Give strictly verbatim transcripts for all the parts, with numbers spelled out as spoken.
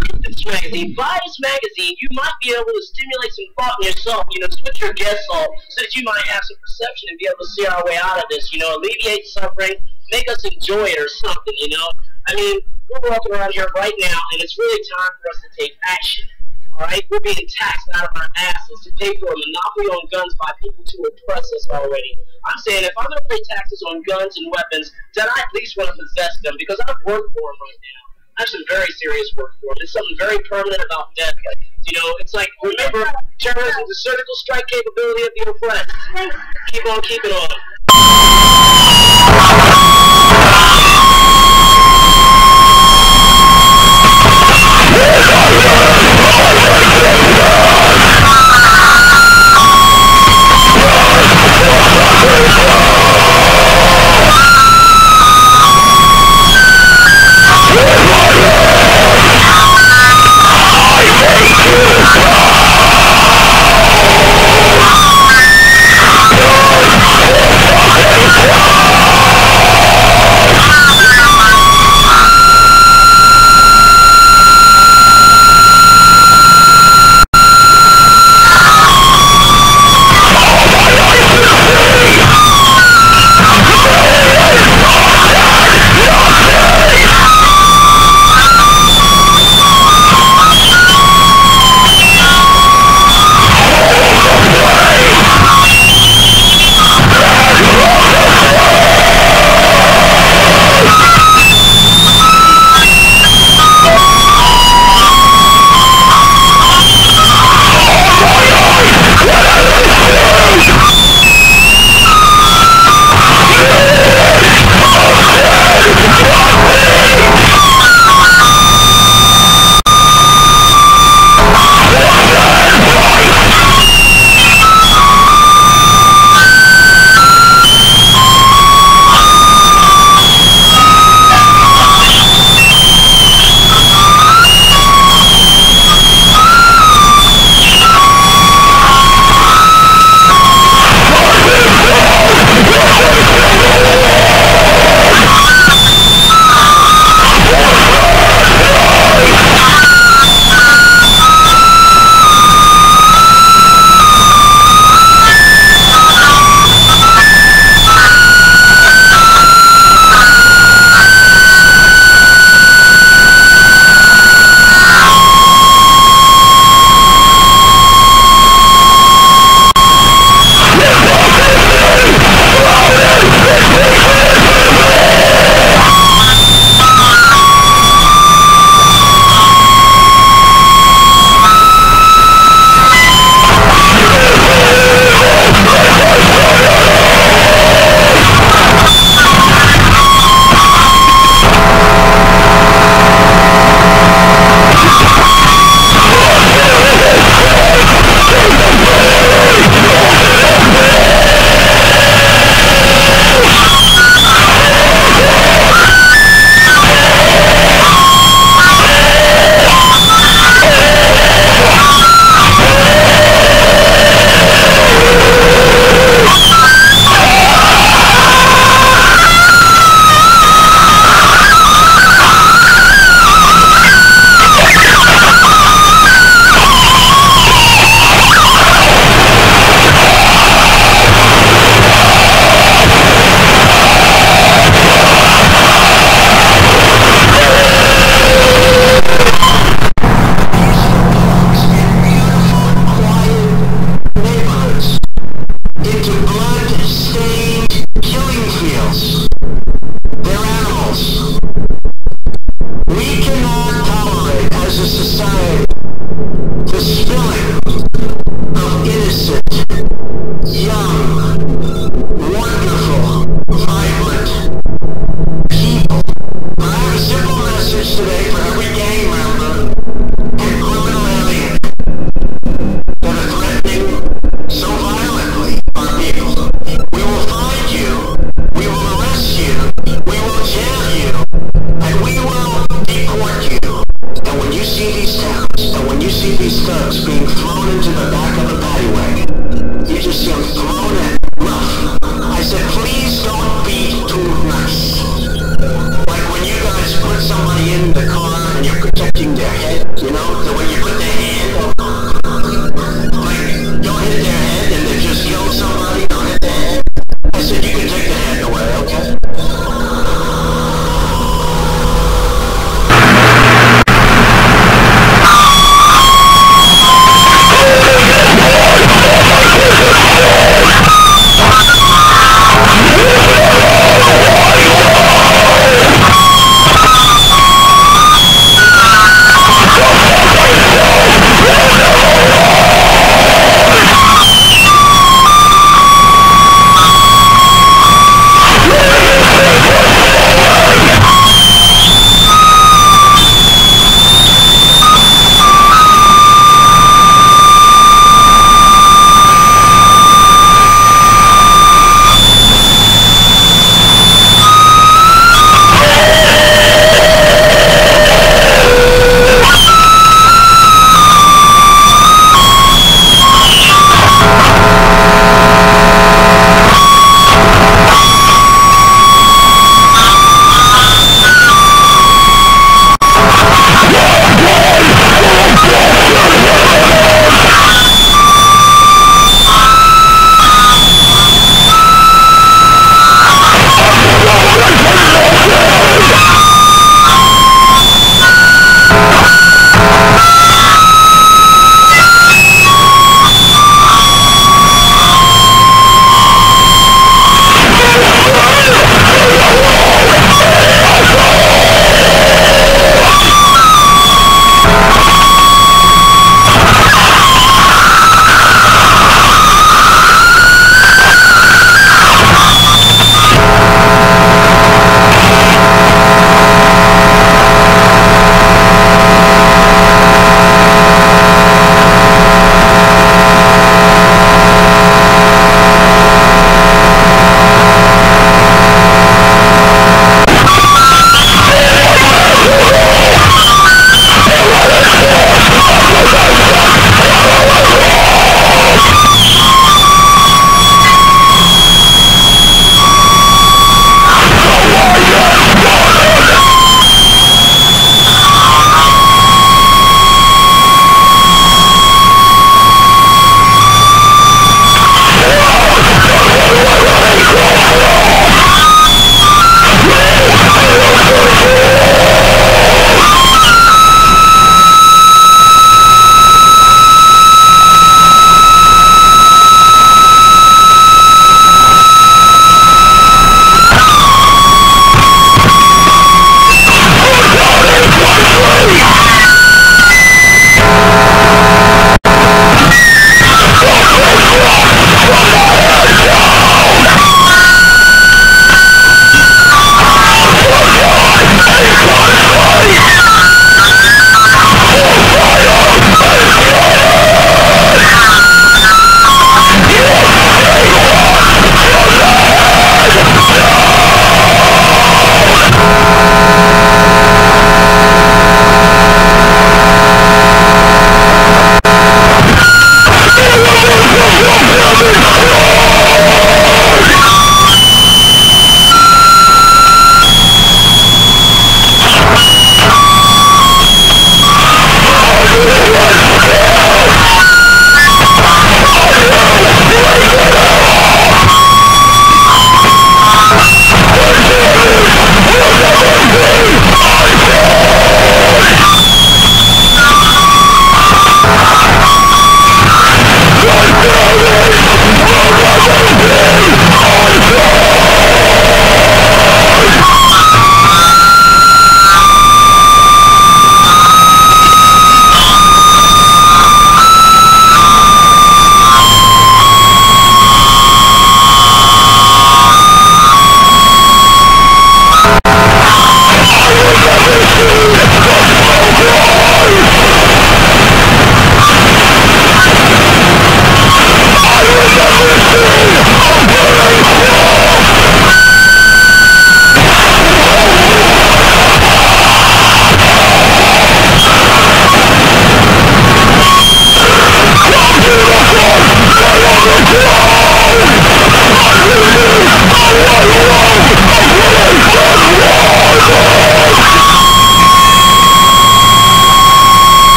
look at this magazine. Buy this magazine. You might be able to stimulate some thought in yourself. You know, switch your guests off so that you might have some perception and be able to see our way out of this. You know, alleviate suffering, make us enjoy it or something. You know, I mean, we're walking around here right now, and it's really time for us to take action. All right, we're being taxed out of our asses to pay for a monopoly on guns by people to oppress us already. I'm saying if I'm going to pay taxes on guns and weapons, then I at least want to possess them because I've worked for them right now. I have some very serious work for them. There's something very permanent about death. You know, it's like, remember, terrorism is the surgical strike capability of the oppressed. Keep on keeping on. somebody in the car and you're protecting their head.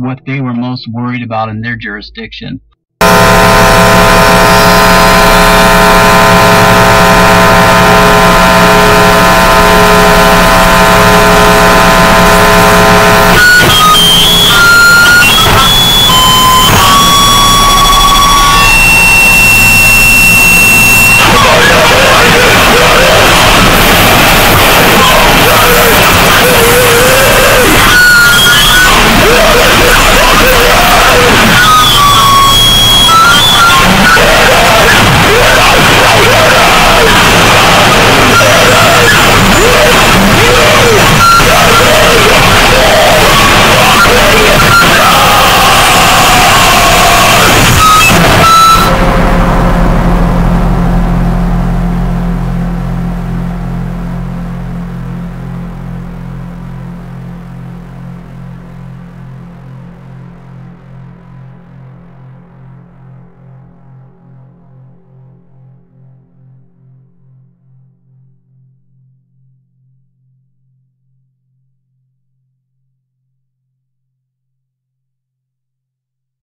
what they were most worried about in their jurisdiction.